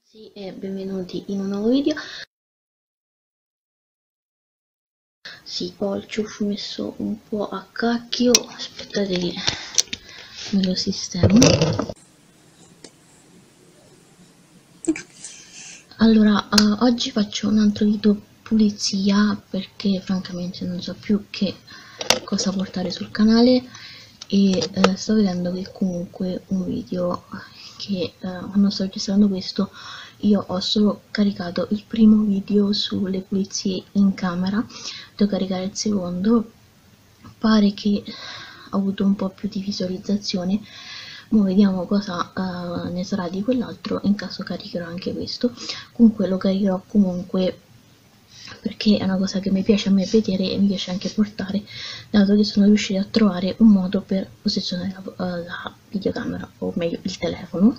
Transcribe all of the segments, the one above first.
Sì, e benvenuti in un nuovo video. Sì, ho il ciuffo messo un po' a cacchio, aspettate che me lo sistemo. Allora, oggi faccio un altro video pulizia perché francamente non so più che cosa portare sul canale e sto vedendo che comunque un video che quando sto registrando questo io ho solo caricato il primo video sulle pulizie in camera, devo caricare il secondo, pare che ha avuto un po' più di visualizzazione. Ora vediamo cosa ne sarà di quell'altro, in caso caricherò anche questo. Comunque lo caricherò comunque perché è una cosa che mi piace a me vedere e mi piace anche portare, dato che sono riuscita a trovare un modo per posizionare la videocamera, o meglio il telefono.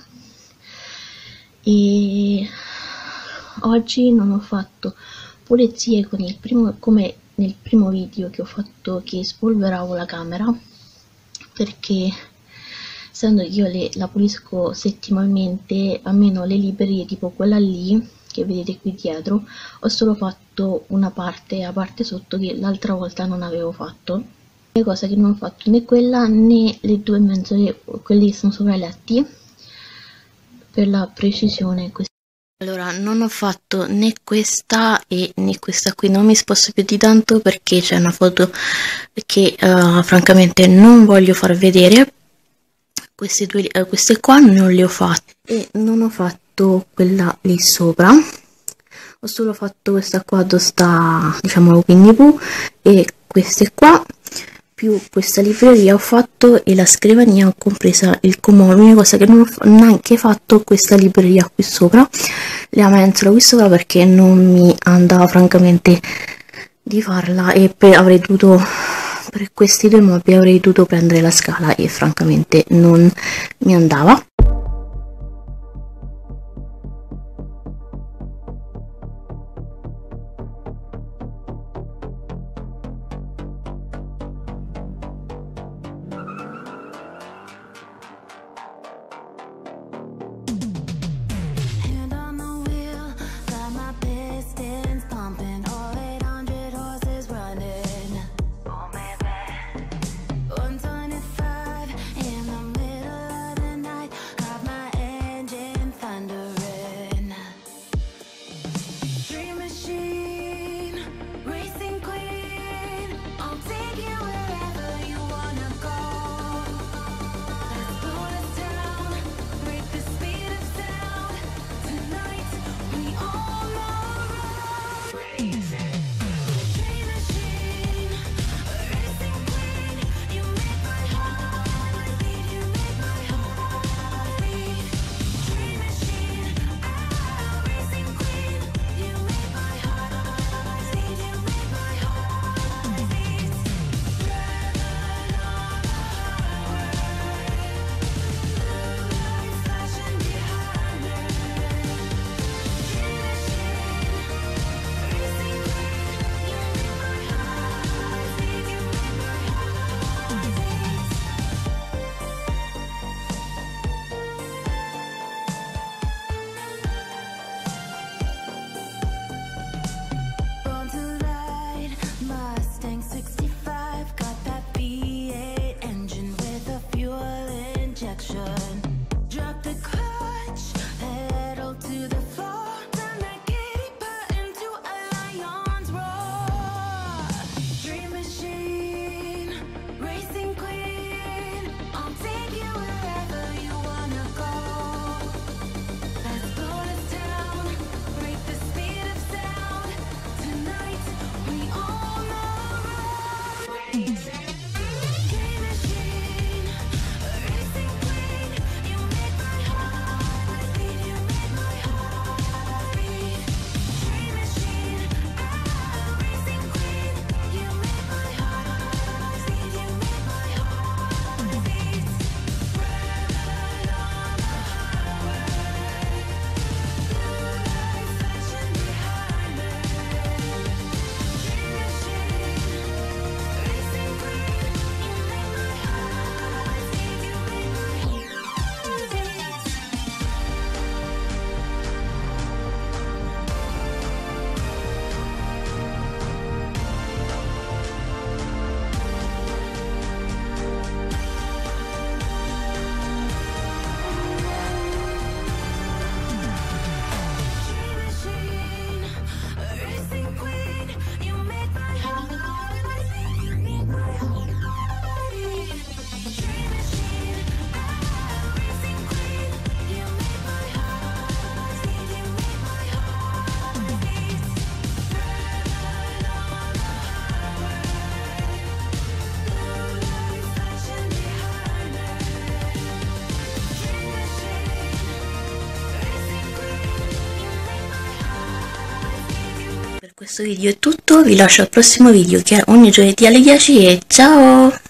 E oggi non ho fatto pulizie con il primo, come nel primo video che ho fatto, che spolveravo la camera, perché essendo che io la pulisco settimanalmente, almeno le librerie tipo quella lì che vedete qui dietro, ho solo fatto una parte, a parte sotto, che l'altra volta non avevo fatto. Le cose che non ho fatto né quella né le due mensole, quelli che sono sopra i letti, per la precisione. Allora, non ho fatto né questa e né questa qui, non mi sposto più di tanto perché c'è una foto che francamente non voglio far vedere. Queste qua non le ho fatte e non ho fatto quella lì sopra, ho solo fatto questa qua dove sta, diciamo, Winnie Pooh, e queste qua più questa libreria ho fatto, e la scrivania ho compresa il comodino. L'unica cosa che non ho neanche fatto questa libreria qui sopra, la mensola qui sopra, perché non mi andava francamente di farla, e avrei dovuto, per questi due mobili avrei dovuto prendere la scala e francamente non mi andava. questo video è tutto, vi lascio al prossimo video che è ogni giovedì alle 10 e ciao!